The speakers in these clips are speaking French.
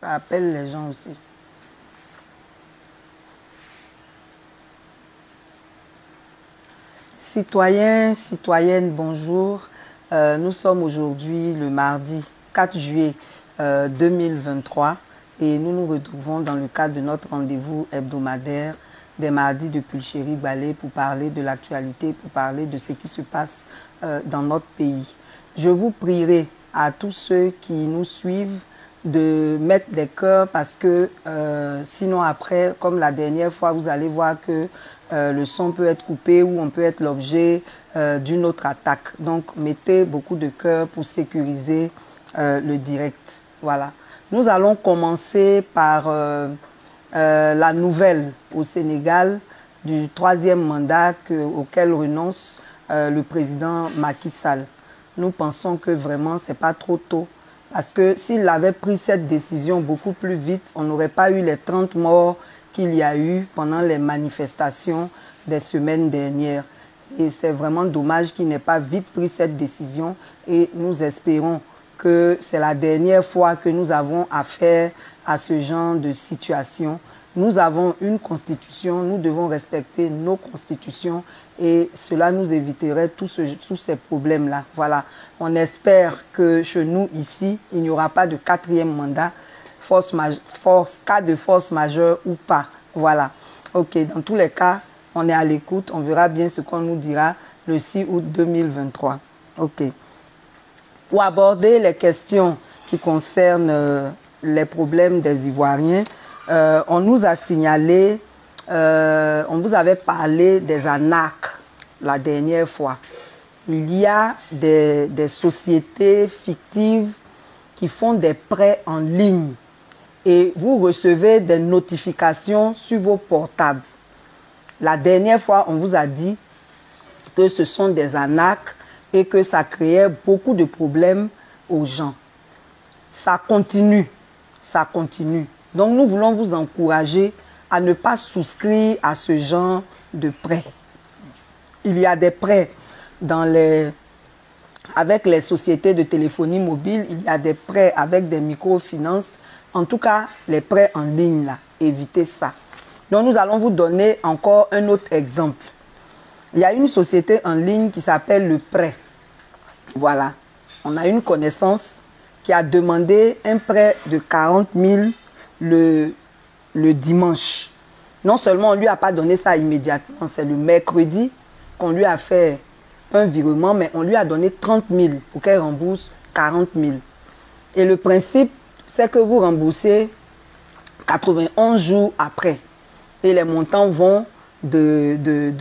Ça appelle les gens aussi. Citoyens, citoyennes, bonjour. Nous sommes aujourd'hui le mardi 4 juillet 2023 et nous nous retrouvons dans le cadre de notre rendez-vous hebdomadaire des mardis de Pulchérie Ballet pour parler de l'actualité, pour parler de ce qui se passe dans notre pays. Je vous prierai à tous ceux qui nous suivent de mettre des cœurs parce que sinon après, comme la dernière fois, vous allez voir que le son peut être coupé ou on peut être l'objet d'une autre attaque. Donc, mettez beaucoup de cœur pour sécuriser le direct. Voilà. Nous allons commencer par la nouvelle au Sénégal du 3e mandat auquel renonce le président Macky Sall. Nous pensons que vraiment, ce n'est pas trop tôt. Parce que s'il avait pris cette décision beaucoup plus vite, on n'aurait pas eu les 30 morts qu'il y a eu pendant les manifestations des semaines dernières. Et c'est vraiment dommage qu'il n'ait pas vite pris cette décision et nous espérons que c'est la dernière fois que nous avons affaire à ce genre de situation. Nous avons une constitution, nous devons respecter nos constitutions et cela nous éviterait tous ces problèmes-là. Voilà, on espère que chez nous ici, il n'y aura pas de 4e mandat, cas de force majeure ou pas. Voilà, ok, dans tous les cas, on est à l'écoute, on verra bien ce qu'on nous dira le 6 août 2023. Ok. Pour aborder les questions qui concernent les problèmes des Ivoiriens, on nous a signalé, on vous avait parlé des arnaques la dernière fois. Il y a des sociétés fictives qui font des prêts en ligne et vous recevez des notifications sur vos portables. La dernière fois, on vous a dit que ce sont des arnaques et que ça créait beaucoup de problèmes aux gens. Ça continue, ça continue. Donc nous voulons vous encourager à ne pas souscrire à ce genre de prêts. Il y a des prêts avec les sociétés de téléphonie mobile, il y a des prêts avec des microfinances. En tout cas, les prêts en ligne, là, évitez ça. Donc nous allons vous donner encore un autre exemple. Il y a une société en ligne qui s'appelle Le Prêt. Voilà. On a une connaissance qui a demandé un prêt de 40 000 le dimanche. Non seulement on ne lui a pas donné ça immédiatement, c'est le mercredi qu'on lui a fait un virement, mais on lui a donné 30 000 pour qu'elle rembourse 40 000. Et le principe, c'est que vous remboursez 91 jours après. Et les montants vont de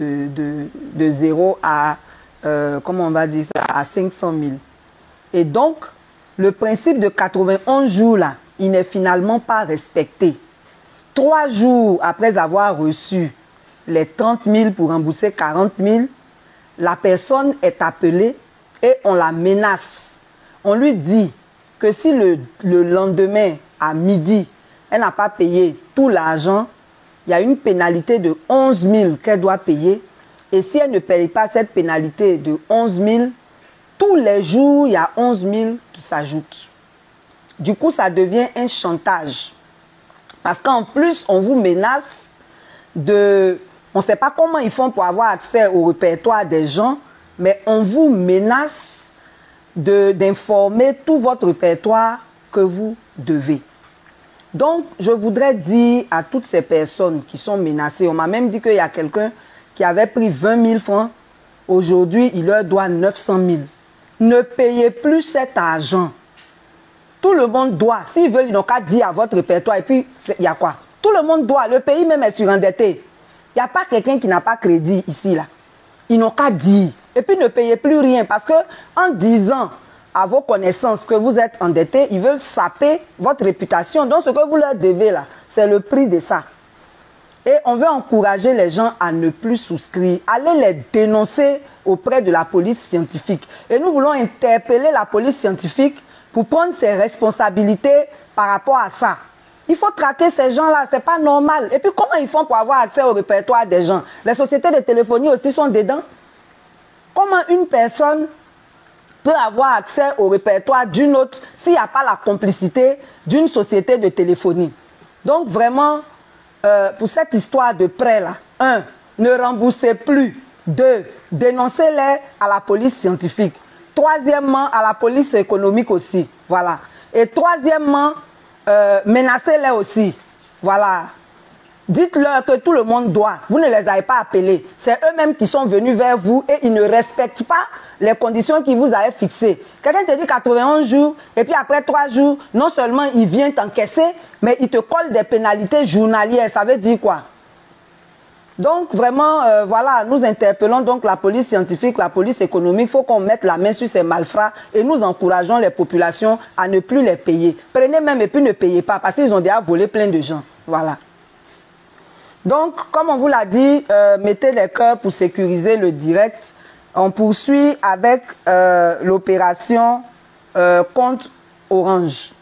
0 à, comment on va dire ça, à 500 000. Et donc, le principe de 91 jours là, il n'est finalement pas respecté. 3 jours après avoir reçu les 30 000 pour rembourser 40 000, la personne est appelée et on la menace. On lui dit que si le lendemain à midi, elle n'a pas payé tout l'argent, il y a une pénalité de 11 000 qu'elle doit payer. Et si elle ne paye pas cette pénalité de 11 000, tous les jours, il y a 11 000 qui s'ajoutent. Du coup, ça devient un chantage. Parce qu'en plus, on vous menace de... On ne sait pas comment ils font pour avoir accès au répertoire des gens, mais on vous menace d'informer tout votre répertoire que vous devez. Donc, je voudrais dire à toutes ces personnes qui sont menacées, on m'a même dit qu'il y a quelqu'un qui avait pris 20 000 francs, aujourd'hui, il leur doit 900 000. Ne payez plus cet argent. Tout le monde doit. S'ils veulent, ils n'ont qu'à dire à votre répertoire. Et puis, il y a quoi? Tout le monde doit. Le pays même est surendetté. Il n'y a pas quelqu'un qui n'a pas crédit ici, là. Ils n'ont qu'à dire. Et puis, ne payez plus rien. Parce que en disant à vos connaissances que vous êtes endettés, ils veulent saper votre réputation. Donc, ce que vous leur devez, là, c'est le prix de ça. Et on veut encourager les gens à ne plus souscrire. Allez les dénoncer auprès de la police scientifique. Et nous voulons interpeller la police scientifique pour prendre ses responsabilités par rapport à ça. Il faut traquer ces gens-là, c'est pas normal. Et puis comment ils font pour avoir accès au répertoire des gens? Les sociétés de téléphonie aussi sont dedans. Comment une personne peut avoir accès au répertoire d'une autre s'il n'y a pas la complicité d'une société de téléphonie. Donc vraiment, pour cette histoire de prêt là, 1, ne remboursez plus. 2, dénoncez-les à la police scientifique. Troisièmement, à la police économique aussi. Voilà. Et troisièmement, menacez-les aussi. Voilà. Dites-leur que tout le monde doit. Vous ne les avez pas appelés. C'est eux-mêmes qui sont venus vers vous et ils ne respectent pas les conditions qu'ils vous avaient fixées. Quelqu'un te dit 91 jours et puis après 3 jours, non seulement il vient t'encaisser, mais il te colle des pénalités journalières. Ça veut dire quoi? Donc vraiment, voilà, nous interpellons donc la police scientifique, la police économique. Il faut qu'on mette la main sur ces malfrats et nous encourageons les populations à ne plus les payer. Prenez même et puis ne payez pas parce qu'ils ont déjà volé plein de gens. Voilà. Donc, comme on vous l'a dit, mettez les cœurs pour sécuriser le direct. On poursuit avec l'opération contre Orange.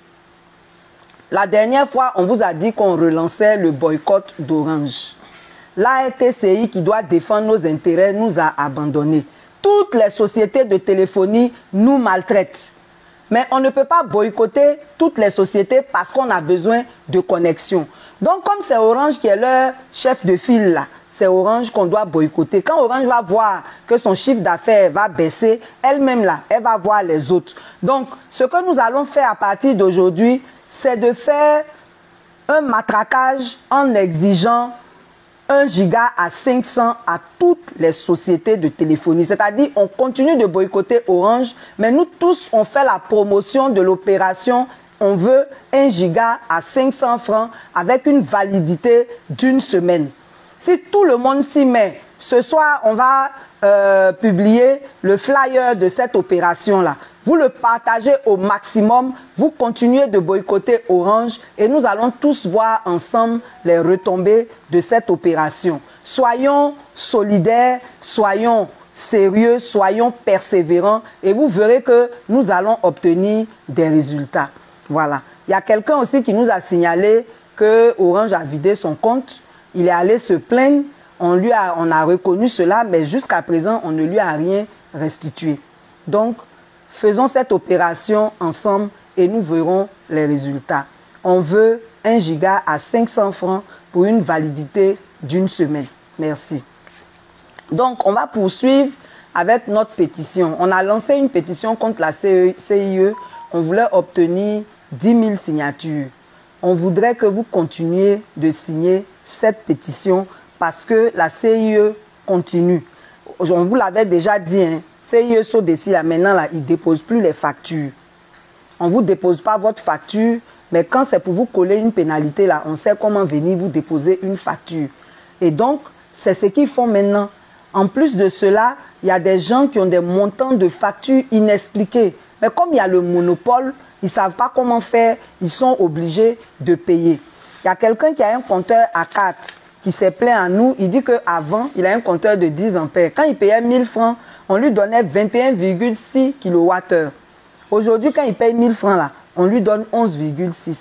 La dernière fois, on vous a dit qu'on relançait le boycott d'Orange. La RTCI, qui doit défendre nos intérêts, nous a abandonnés. Toutes les sociétés de téléphonie nous maltraitent. Mais on ne peut pas boycotter toutes les sociétés parce qu'on a besoin de connexion. Donc, comme c'est Orange qui est leur chef de file là, c'est Orange qu'on doit boycotter. Quand Orange va voir que son chiffre d'affaires va baisser, elle-même là, elle va voir les autres. Donc, ce que nous allons faire à partir d'aujourd'hui, c'est de faire un matraquage en exigeant 1 giga à 500 à toutes les sociétés de téléphonie. C'est-à-dire, on continue de boycotter Orange, mais nous tous, on fait la promotion de l'opération. On veut 1 giga à 500 francs avec une validité d'1 semaine. Si tout le monde s'y met, ce soir, on va publier le flyer de cette opération-là. Vous le partagez au maximum, vous continuez de boycotter Orange et nous allons tous voir ensemble les retombées de cette opération. Soyons solidaires, soyons sérieux, soyons persévérants et vous verrez que nous allons obtenir des résultats. Voilà. Il y a quelqu'un aussi qui nous a signalé que Orange a vidé son compte. Il est allé se plaindre. On a reconnu cela, mais jusqu'à présent, on ne lui a rien restitué. Donc, faisons cette opération ensemble et nous verrons les résultats. On veut 1 giga à 500 francs pour une validité d'1 semaine. Merci. Donc, on va poursuivre avec notre pétition. On a lancé une pétition contre la CIE. On voulait obtenir 10 000 signatures. On voudrait que vous continuiez de signer cette pétition parce que la CIE continue. On vous l'avait déjà dit, hein, CIE Sodeci, là, maintenant, là, il ne dépose plus les factures. On ne vous dépose pas votre facture, mais quand c'est pour vous coller une pénalité, là, on sait comment venir vous déposer une facture. Et donc, c'est ce qu'ils font maintenant. En plus de cela, il y a des gens qui ont des montants de factures inexpliqués. Mais comme il y a le monopole, ils ne savent pas comment faire, ils sont obligés de payer. Il y a quelqu'un qui a un compteur à 4 qui s'est plaint à nous. Il dit qu'avant, il a un compteur de 10 ampères. Quand il payait 1000 francs, on lui donnait 21,6 kWh. Aujourd'hui, quand il paye 1000 francs, là, on lui donne 11,6.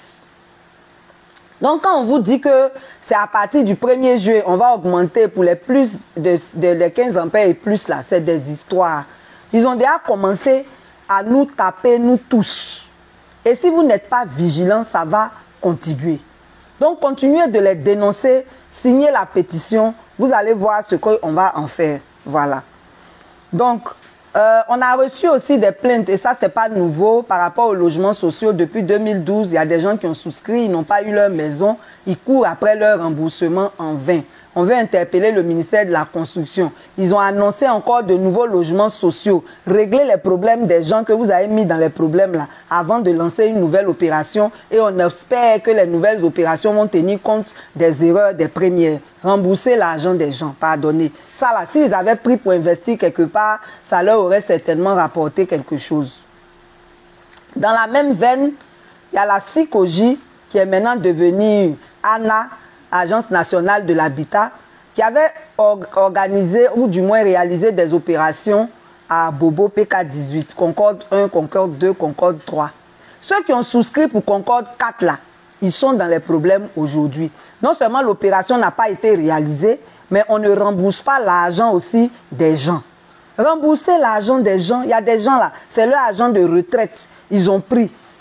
Donc, quand on vous dit que c'est à partir du 1er juillet, on va augmenter pour les plus de 15 ampères et plus, là, c'est des histoires. Ils ont déjà commencé à nous taper, nous tous. Et si vous n'êtes pas vigilants, ça va continuer. Donc, continuez de les dénoncer, signez la pétition, vous allez voir ce qu'on va en faire. Voilà. Donc, on a reçu aussi des plaintes, et ça, c'est pas nouveau, par rapport aux logements sociaux. Depuis 2012, il y a des gens qui ont souscrit, ils n'ont pas eu leur maison, ils courent après leur remboursement en vain. On veut interpeller le ministère de la Construction. Ils ont annoncé encore de nouveaux logements sociaux. Régler les problèmes des gens que vous avez mis dans les problèmes là, avant de lancer une nouvelle opération. Et on espère que les nouvelles opérations vont tenir compte des erreurs des premières. Rembourser l'argent des gens, pardonnez. Ça là, s'ils avaient pris pour investir quelque part, ça leur aurait certainement rapporté quelque chose. Dans la même veine, il y a la SICOJ qui est maintenant devenue ANA, Agence nationale de l'habitat, qui avait organisé ou du moins réalisé des opérations à Bobo PK18, Concorde 1, Concorde 2, Concorde 3. Ceux qui ont souscrit pour Concorde 4 là, ils sont dans les problèmes aujourd'hui. Non seulement l'opération n'a pas été réalisée, mais on ne rembourse pas l'argent aussi des gens. Rembourser l'argent des gens, il y a des gens là, c'est leur argent de retraite. Ils ont pris.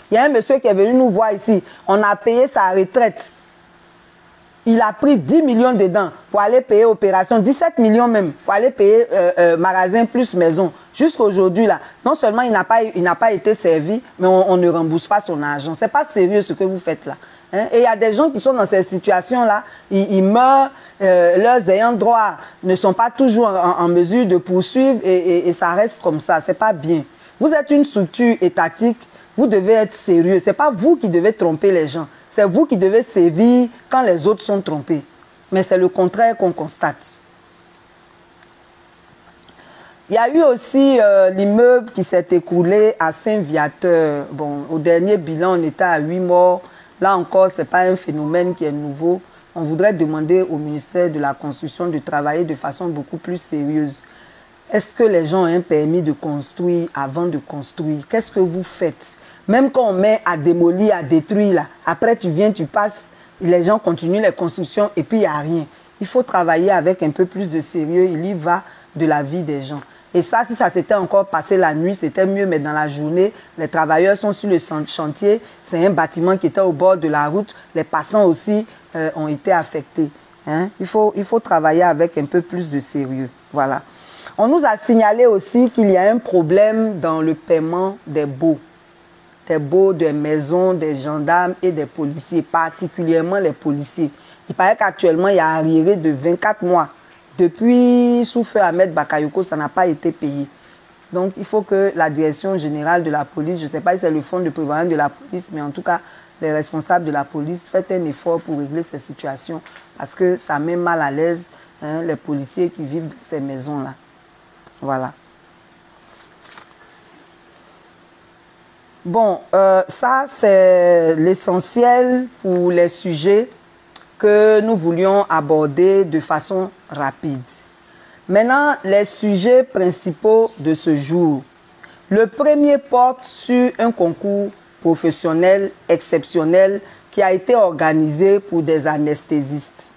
Il y a un monsieur qui est venu nous voir ici. On a payé sa retraite. Il a pris 10 millions dedans pour aller payer opération, 17 millions même, pour aller payer magasin plus maison. Jusqu'à aujourd'hui, là, non seulement il n'a pas été servi, mais on ne rembourse pas son argent. C'est pas sérieux ce que vous faites là. Hein? Et il y a des gens qui sont dans ces situations-là, ils meurent, leurs ayants droit ne sont pas toujours en mesure de poursuivre et ça reste comme ça. C'est pas bien. Vous êtes une structure étatique, vous devez être sérieux. C'est pas vous qui devez tromper les gens. C'est vous qui devez sévir quand les autres sont trompés. Mais c'est le contraire qu'on constate. Il y a eu aussi l'immeuble qui s'est écroulé à Saint-Viateur. Bon, au dernier bilan, on était à 8 morts. Là encore, ce n'est pas un phénomène qui est nouveau. On voudrait demander au ministère de la Construction de travailler de façon beaucoup plus sérieuse. Est-ce que les gens ont un permis de construire avant de construire? Qu'est-ce que vous faites? Même quand on met à démolir, à détruire, là, après tu viens, tu passes, les gens continuent les constructions et puis il n'y a rien. Il faut travailler avec un peu plus de sérieux, il y va de la vie des gens. Et ça, si ça s'était encore passé la nuit, c'était mieux, mais dans la journée, les travailleurs sont sur le chantier, c'est un bâtiment qui était au bord de la route, les passants aussi ont été affectés. Hein? Il faut travailler avec un peu plus de sérieux. Voilà. On nous a signalé aussi qu'il y a un problème dans le paiement des baux. Des baux des maisons, des gendarmes et des policiers, particulièrement les policiers. Il paraît qu'actuellement, il y a un arriéré de 24 mois. Depuis sous feu Ahmed Bakayoko, ça n'a pas été payé. Donc, il faut que la direction générale de la police, je ne sais pas si c'est le fonds de prévoyance de la police, mais en tout cas, les responsables de la police, faites un effort pour régler ces situations parce que ça met mal à l'aise les policiers qui vivent dans ces maisons-là. Voilà. Bon, ça c'est l'essentiel pour les sujets que nous voulions aborder de façon rapide. Maintenant, les sujets principaux de ce jour. Le premier porte sur un concours professionnel exceptionnel qui a été organisé pour des anesthésistes.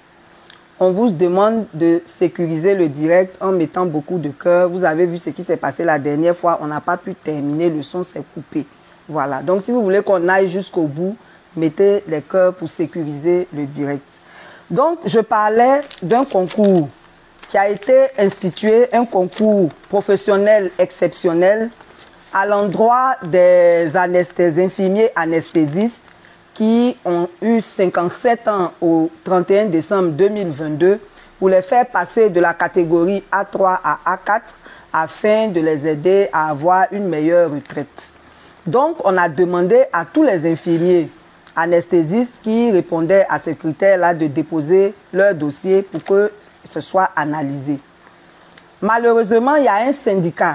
On vous demande de sécuriser le direct en mettant beaucoup de cœur. Vous avez vu ce qui s'est passé la dernière fois, on n'a pas pu terminer, le son s'est coupé. Voilà, donc si vous voulez qu'on aille jusqu'au bout, mettez les cœurs pour sécuriser le direct. Donc, je parlais d'un concours qui a été institué, un concours professionnel exceptionnel à l'endroit des infirmiers anesthésistes qui ont eu 57 ans au 31 décembre 2022 pour les faire passer de la catégorie A3 à A4 afin de les aider à avoir une meilleure retraite. Donc, on a demandé à tous les infirmiers anesthésistes qui répondaient à ces critères-là de déposer leur dossier pour que ce soit analysé. Malheureusement, il y a un syndicat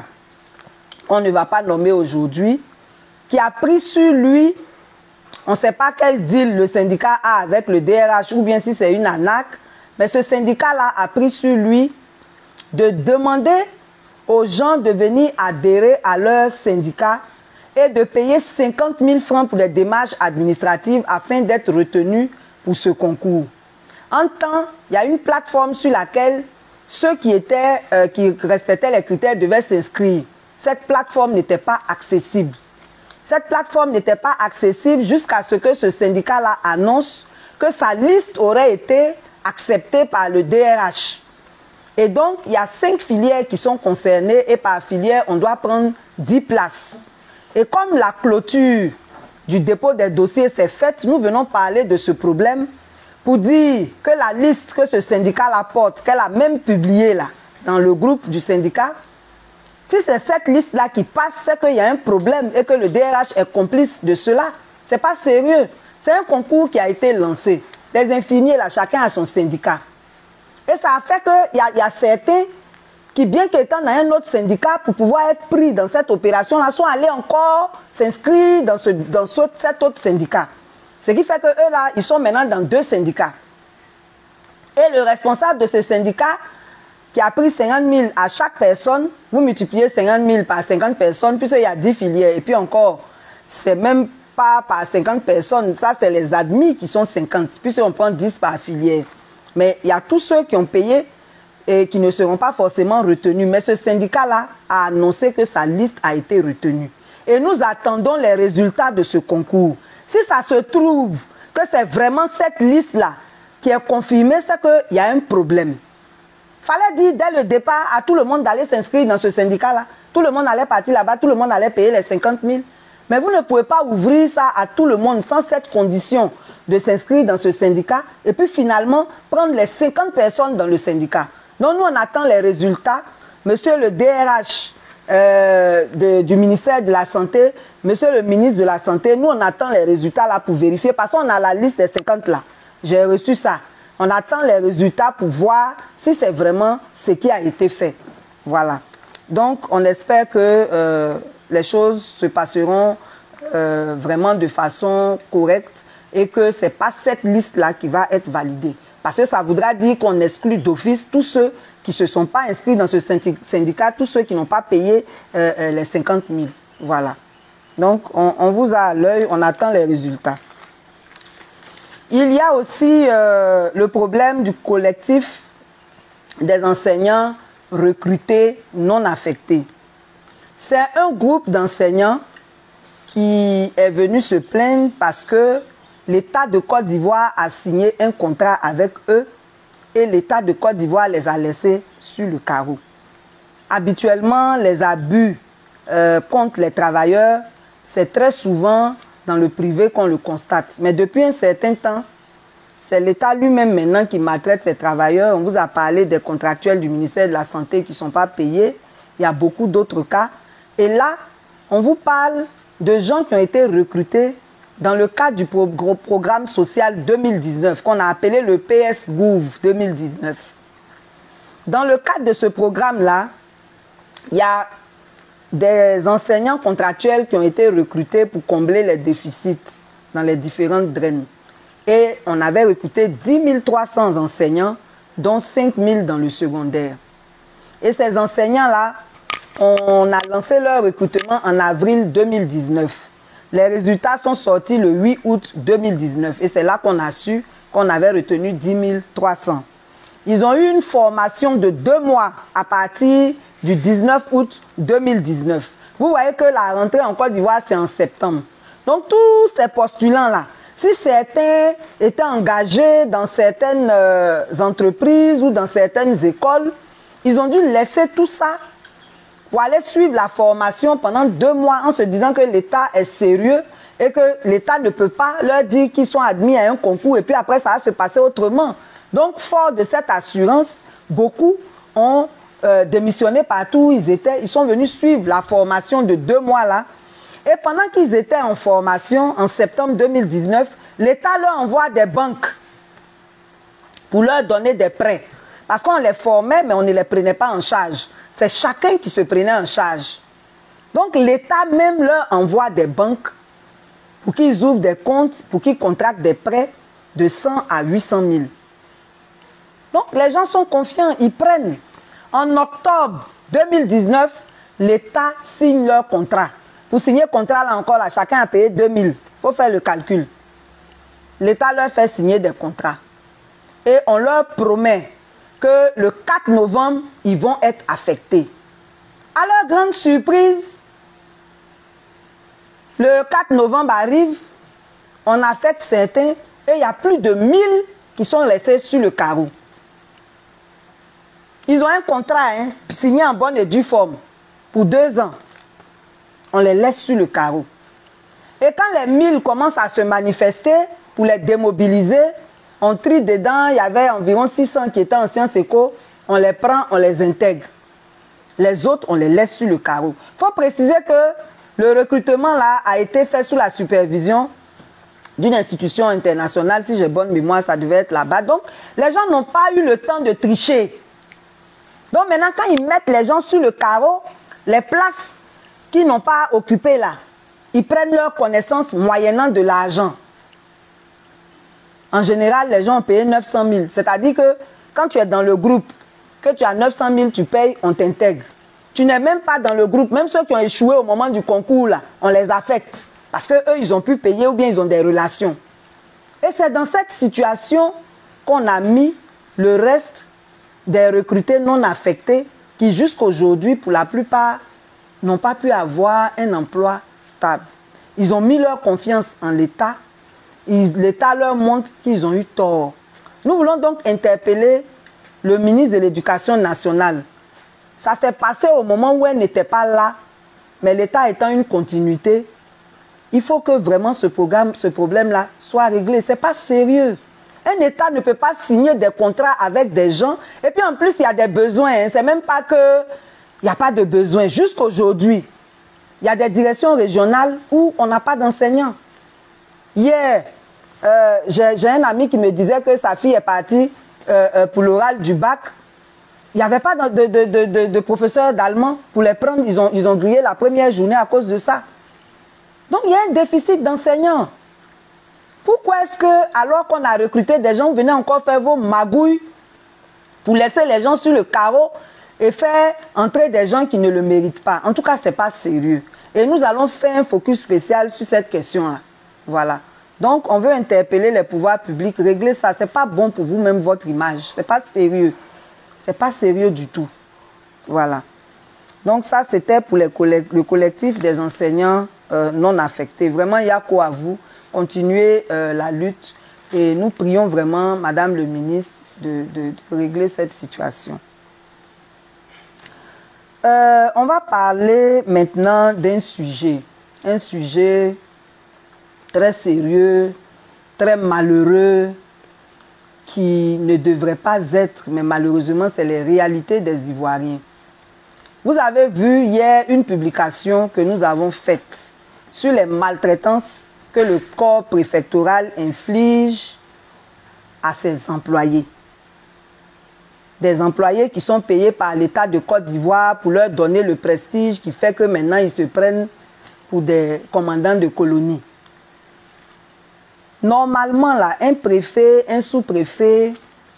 qu'on ne va pas nommer aujourd'hui qui a pris sur lui, on ne sait pas quel deal le syndicat a avec le DRH ou bien si c'est une ANAC, mais ce syndicat-là a pris sur lui de demander aux gens de venir adhérer à leur syndicat et de payer 50 000 francs pour les démarches administratives afin d'être retenus pour ce concours. En temps, il y a une plateforme sur laquelle ceux qui respectaient les critères devaient s'inscrire. Cette plateforme n'était pas accessible. Cette plateforme n'était pas accessible jusqu'à ce que ce syndicat-là annonce que sa liste aurait été acceptée par le DRH. Et donc, il y a 5 filières qui sont concernées et par filière, on doit prendre 10 places. Et comme la clôture du dépôt des dossiers s'est faite, nous venons parler de ce problème pour dire que la liste que ce syndicat-là porte, qu'elle a même publiée là, dans le groupe du syndicat, si c'est cette liste-là qui passe, c'est qu'il y a un problème et que le DRH est complice de cela. Ce n'est pas sérieux. C'est un concours qui a été lancé. Les infirmiers, là, chacun a son syndicat. Et ça a fait qu'il y a certains qui, bien qu'étant dans un autre syndicat, pour pouvoir être pris dans cette opération-là, sont allés encore s'inscrire dans cet autre syndicat. Ce qui fait qu'eux, là, ils sont maintenant dans 2 syndicats. Et le responsable de ce syndicat, qui a pris 50 000 à chaque personne, vous multipliez 50 000 par 50 personnes, puisqu'il y a 10 filières. Et puis encore, c'est même pas par 50 personnes, ça c'est les admis qui sont 50, puisqu'on prend 10 par filière. Mais il y a tous ceux qui ont payé et qui ne seront pas forcément retenus. Mais ce syndicat-là a annoncé que sa liste a été retenue. et nous attendons les résultats de ce concours. Si ça se trouve que c'est vraiment cette liste-là qui est confirmée, c'est qu'il y a un problème. Fallait dire dès le départ à tout le monde d'aller s'inscrire dans ce syndicat-là. Tout le monde allait partir là-bas, tout le monde allait payer les 50 000. Mais vous ne pouvez pas ouvrir ça à tout le monde sans cette condition de s'inscrire dans ce syndicat et puis finalement prendre les 50 personnes dans le syndicat. Donc nous, on attend les résultats. Monsieur le DRH du ministère de la Santé, monsieur le ministre de la Santé, nous, on attend les résultats là pour vérifier parce qu'on a la liste des 50 là. J'ai reçu ça. On attend les résultats pour voir si c'est vraiment ce qui a été fait. Voilà. Donc, on espère que les choses se passeront vraiment de façon correcte et que ce n'est pas cette liste-là qui va être validée. Parce que ça voudra dire qu'on exclut d'office tous ceux qui ne se sont pas inscrits dans ce syndicat, tous ceux qui n'ont pas payé les 50 000. Voilà. Donc, on vous a à l'œil, on attend les résultats. Il y a aussi le problème du collectif des enseignants recrutés non affectés. C'est un groupe d'enseignants qui est venu se plaindre parce que l'État de Côte d'Ivoire a signé un contrat avec eux et l'État de Côte d'Ivoire les a laissés sur le carreau. Habituellement, les abus contre les travailleurs, c'est très souvent dans le privé qu'on le constate. Mais depuis un certain temps, c'est l'État lui-même maintenant qui maltraite ses travailleurs. On vous a parlé des contractuels du ministère de la Santé qui ne sont pas payés. Il y a beaucoup d'autres cas. Et là, on vous parle de gens qui ont été recrutés dans le cadre du programme social 2019, qu'on a appelé le PS-Gouv 2019. Dans le cadre de ce programme-là, il y a des enseignants contractuels qui ont été recrutés pour combler les déficits dans les différentes draines. Et on avait recruté 10 300 enseignants, dont 5 000 dans le secondaire. Et ces enseignants-là, on a lancé leur recrutement en avril 2019. Les résultats sont sortis le 8 août 2019. Et c'est là qu'on a su qu'on avait retenu 10 300. Ils ont eu une formation de 2 mois à partir du 19 août 2019. Vous voyez que la rentrée en Côte d'Ivoire, c'est en septembre. Donc tous ces postulants-là, si certains étaient engagés dans certaines entreprises ou dans certaines écoles, ils ont dû laisser tout ça pour aller suivre la formation pendant 2 mois en se disant que l'État est sérieux et que l'État ne peut pas leur dire qu'ils sont admis à un concours et puis après ça va se passer autrement. Donc fort de cette assurance, beaucoup ont démissionné partout où ils étaient. Ils sont venus suivre la formation de 2 mois là. Et pendant qu'ils étaient en formation, en septembre 2019, l'État leur envoie des banques pour leur donner des prêts. Parce qu'on les formait, mais on ne les prenait pas en charge. C'est chacun qui se prenait en charge. Donc l'État même leur envoie des banques pour qu'ils ouvrent des comptes, pour qu'ils contractent des prêts de 100 à 800 000. Donc les gens sont confiants, ils prennent. En octobre 2019, l'État signe leur contrat. Pour signer le contrat, là encore, là, chacun a payé 2 000. Il faut faire le calcul. L'État leur fait signer des contrats. Et on leur promet que le 4 novembre, ils vont être affectés. À leur grande surprise, le 4 novembre arrive, on affecte certains et il y a plus de 1000 qui sont laissés sur le carreau. Ils ont un contrat signé en bonne et due forme pour 2 ans. On les laisse sur le carreau. Et quand les 1000 commencent à se manifester pour les démobiliser, on trie dedans, il y avait environ 600 qui étaient en sciences éco, on les prend, on les intègre. Les autres, on les laisse sur le carreau. Il faut préciser que le recrutement là a été fait sous la supervision d'une institution internationale. Si j'ai bonne mémoire, ça devait être là-bas. Donc, les gens n'ont pas eu le temps de tricher. Donc maintenant, quand ils mettent les gens sur le carreau, les places qu'ils n'ont pas occupées là, ils prennent leur connaissance moyennant de l'argent. En général, les gens ont payé 900 000. C'est-à-dire que quand tu es dans le groupe, que tu as 900 000, tu payes, on t'intègre. Tu n'es même pas dans le groupe. Même ceux qui ont échoué au moment du concours, là, on les affecte. Parce qu'eux, ils ont pu payer ou bien ils ont des relations. Et c'est dans cette situation qu'on a mis le reste des recrutés non affectés qui, jusqu'à aujourd'hui, pour la plupart, n'ont pas pu avoir un emploi stable. Ils ont mis leur confiance en l'État. L'État leur montre qu'ils ont eu tort. Nous voulons donc interpeller le ministre de l'Éducation nationale. Ça s'est passé au moment où elle n'était pas là, mais l'État étant une continuité, il faut que vraiment ce problème-là soit réglé. Ce n'est pas sérieux. Un État ne peut pas signer des contrats avec des gens. Et puis en plus, il y a des besoins. Hein. C'est même pas que il n'y a pas de besoin. Jusqu'aujourd'hui, il y a des directions régionales où on n'a pas d'enseignants. Hier, j'ai un ami qui me disait que sa fille est partie pour l'oral du bac. Il n'y avait pas de professeurs d'allemand pour les prendre. Ils ont grillé la première journée à cause de ça. Donc il y a un déficit d'enseignants. Pourquoi est-ce que, alors qu'on a recruté des gens, vous venez encore faire vos magouilles pour laisser les gens sur le carreau et faire entrer des gens qui ne le méritent pas? En tout cas, ce n'est pas sérieux. Et nous allons faire un focus spécial sur cette question-là. Voilà. Donc, on veut interpeller les pouvoirs publics, régler ça. Ce n'est pas bon pour vous, même votre image. Ce n'est pas sérieux. Ce n'est pas sérieux du tout. Voilà. Donc, ça, c'était pour le collectif des enseignants non affectés. Vraiment, il y a quoi à vous. Continuez la lutte. Et nous prions vraiment, Madame le ministre, de régler cette situation. On va parler maintenant d'un sujet. Un sujet très sérieux, très malheureux, qui ne devrait pas être, mais malheureusement, c'est les réalités des Ivoiriens. Vous avez vu hier une publication que nous avons faite sur les maltraitances que le corps préfectoral inflige à ses employés. Des employés qui sont payés par l'État de Côte d'Ivoire pour leur donner le prestige qui fait que maintenant ils se prennent pour des commandants de colonies. Normalement, là, un préfet, un sous-préfet,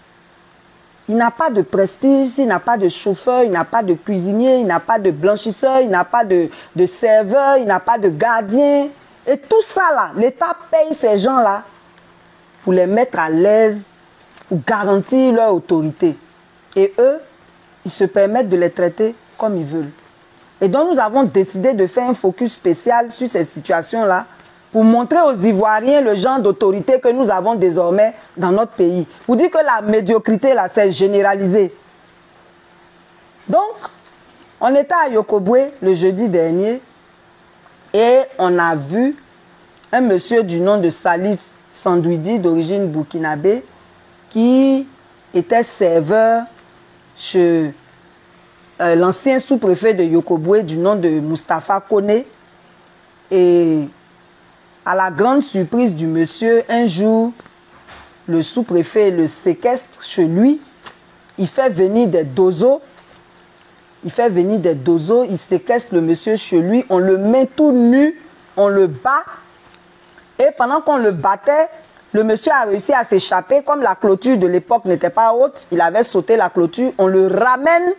il n'a pas de prestige, il n'a pas de chauffeur, il n'a pas de cuisinier, il n'a pas de blanchisseur, il n'a pas de serveur, il n'a pas de gardien. Et tout ça, là, l'État paye ces gens-là pour les mettre à l'aise, pour garantir leur autorité. Et eux, ils se permettent de les traiter comme ils veulent. Et donc, nous avons décidé de faire un focus spécial sur ces situations-là pour montrer aux Ivoiriens le genre d'autorité que nous avons désormais dans notre pays. Pour dire que la médiocrité, là, c'est généralisé. Donc, on était à Yokobwe le jeudi dernier et on a vu un monsieur du nom de Salif Sandouidi, d'origine burkinabé, qui était serveur chez l'ancien sous-préfet de Yokobwe du nom de Mustapha Kone. Et à la grande surprise du monsieur, un jour, le sous-préfet le séquestre chez lui. Il fait venir des dozos. Il séquestre le monsieur chez lui. On le met tout nu, on le bat. Et pendant qu'on le battait, le monsieur a réussi à s'échapper. Comme la clôture de l'époque n'était pas haute, il avait sauté la clôture. On le ramène.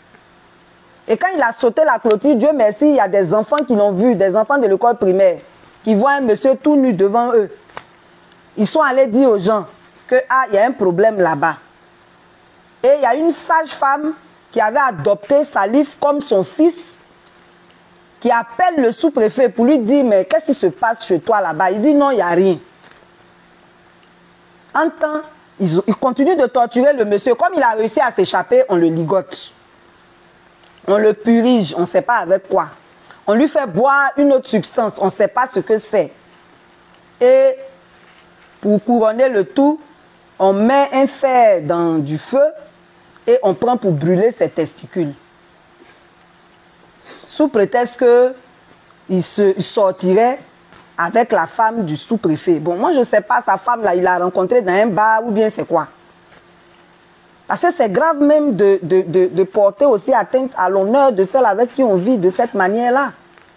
Et quand il a sauté la clôture, Dieu merci, il y a des enfants qui l'ont vu, des enfants de l'école primaire, qui voient un monsieur tout nu devant eux. Ils sont allés dire aux gens que il y a un problème là-bas. Et il y a une sage-femme qui avait adopté Salif comme son fils, qui appelle le sous-préfet pour lui dire, mais qu'est-ce qui se passe chez toi là-bas? Il dit non, il n'y a rien. En temps, ils continuent de torturer le monsieur. Comme il a réussi à s'échapper, on le ligote. On le purige, on ne sait pas avec quoi. On lui fait boire une autre substance, on ne sait pas ce que c'est. Et pour couronner le tout, on met un fer dans du feu et on prend pour brûler ses testicules. Sous prétexte qu'il sortirait avec la femme du sous-préfet. Bon, moi je ne sais pas, sa femme là, il l'a rencontrée dans un bar ou bien c'est quoi. Parce que c'est grave même de porter aussi atteinte à l'honneur de celle avec qui on vit de cette manière-là.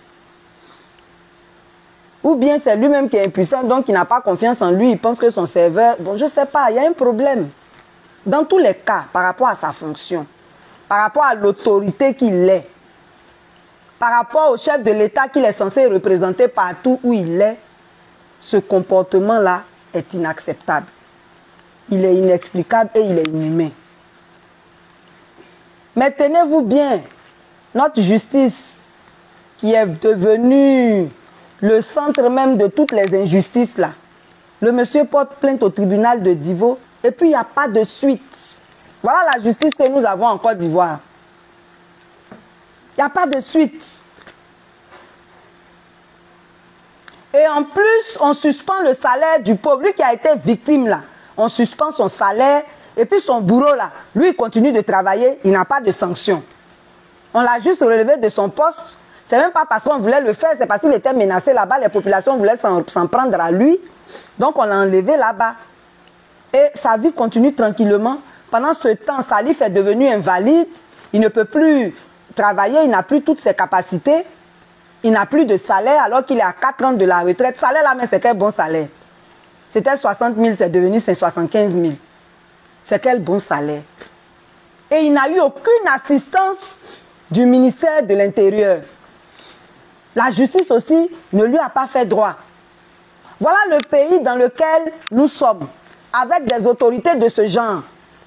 Ou bien c'est lui-même qui est impuissant, donc il n'a pas confiance en lui, il pense que son serveur... Bon, je ne sais pas, il y a un problème. Dans tous les cas, par rapport à sa fonction, par rapport à l'autorité qu'il est, par rapport au chef de l'État qu'il est censé représenter partout où il est, ce comportement-là est inacceptable. Il est inexplicable et il est inhumain. Mais tenez-vous bien, notre justice qui est devenue le centre même de toutes les injustices là. Le monsieur porte plainte au tribunal de Divo et puis il n'y a pas de suite. Voilà la justice que nous avons en Côte d'Ivoire. Il n'y a pas de suite. Et en plus, on suspend le salaire du pauvre, lui qui a été victime là. On suspend son salaire et puis son bourreau là. Lui, il continue de travailler, il n'a pas de sanction. On l'a juste relevé de son poste. C'est même pas parce qu'on voulait le faire, c'est parce qu'il était menacé là-bas. Les populations voulaient s'en prendre à lui. Donc on l'a enlevé là-bas. Et sa vie continue tranquillement. Pendant ce temps, Salif est devenu invalide. Il ne peut plus travailler, il n'a plus toutes ses capacités. Il n'a plus de salaire alors qu'il est à 4 ans de la retraite. Salaire là, mais c'est quel bon salaire. C'était 60 000, c'est devenu 75 000. C'est quel bon salaire. Et il n'a eu aucune assistance du ministère de l'Intérieur. La justice aussi ne lui a pas fait droit. Voilà le pays dans lequel nous sommes, avec des autorités de ce genre.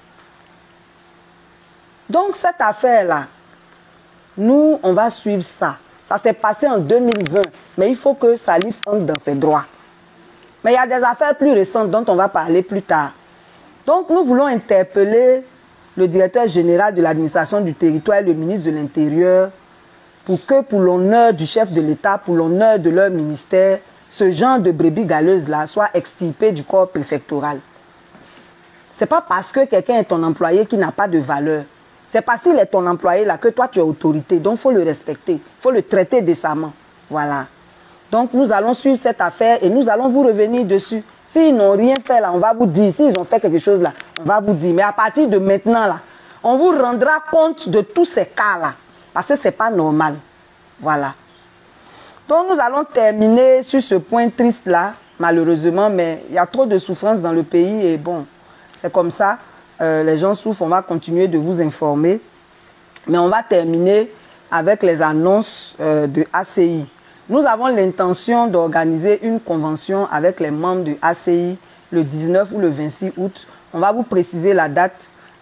Donc cette affaire-là, nous, on va suivre ça. Ça s'est passé en 2020, mais il faut que Salif entre dans ses droits. Mais il y a des affaires plus récentes dont on va parler plus tard. Donc nous voulons interpeller le directeur général de l'administration du territoire et le ministre de l'Intérieur pour que, pour l'honneur du chef de l'État, pour l'honneur de leur ministère, ce genre de brebis galeuse-là soit extirpé du corps préfectoral. Ce n'est pas parce que quelqu'un est ton employé qui n'a pas de valeur. C'est parce qu'il est ton employé là que toi tu es autorité. Donc il faut le respecter. Il faut le traiter décemment. Voilà. Donc nous allons suivre cette affaire et nous allons vous revenir dessus. S'ils n'ont rien fait là, on va vous dire. S'ils ont fait quelque chose là, on va vous dire. Mais à partir de maintenant là, on vous rendra compte de tous ces cas là. Parce que ce n'est pas normal. Voilà. Donc nous allons terminer sur ce point triste là, malheureusement. Mais il y a trop de souffrance dans le pays et bon, c'est comme ça. Les gens souffrent, on va continuer de vous informer. Mais on va terminer avec les annonces de ACI. Nous avons l'intention d'organiser une convention avec les membres du ACI le 19 ou le 26 août. On va vous préciser la date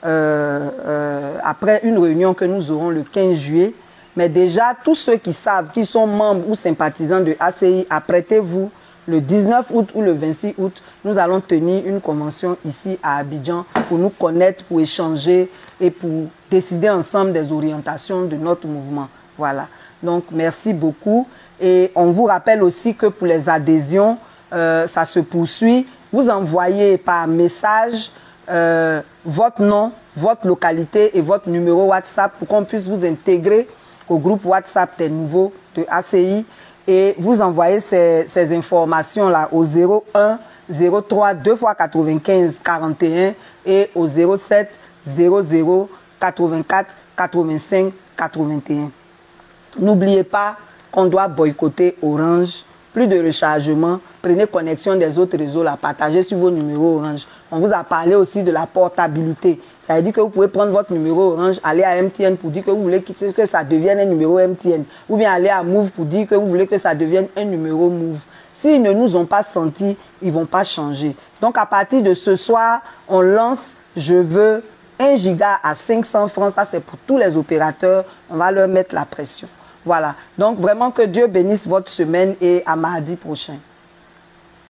après une réunion que nous aurons le 15 juillet. Mais déjà, tous ceux qui savent, qui sont membres ou sympathisants de ACI, apprêtez-vous. Le 19 août ou le 26 août, nous allons tenir une convention ici à Abidjan pour nous connaître, pour échanger et pour décider ensemble des orientations de notre mouvement. Voilà. Donc, merci beaucoup. Et on vous rappelle aussi que pour les adhésions, ça se poursuit. Vous envoyez par message votre nom, votre localité et votre numéro WhatsApp pour qu'on puisse vous intégrer au groupe WhatsApp des nouveaux de ACI. Et vous envoyez ces informations-là au 01 03 2 x 95 41 et au 07 00 84 85 81. N'oubliez pas qu'on doit boycotter Orange. Plus de rechargement. Prenez connexion des autres réseaux, la partagez sur vos numéros Orange. On vous a parlé aussi de la portabilité. Ça veut dire que vous pouvez prendre votre numéro Orange, aller à MTN pour dire que vous voulez que ça devienne un numéro MTN. Ou bien aller à Move pour dire que vous voulez que ça devienne un numéro Move. S'ils ne nous ont pas senti, ils ne vont pas changer. Donc à partir de ce soir, on lance Je veux 1 giga à 500 francs. Ça c'est pour tous les opérateurs. On va leur mettre la pression. Voilà. Donc vraiment que Dieu bénisse votre semaine et à mardi prochain.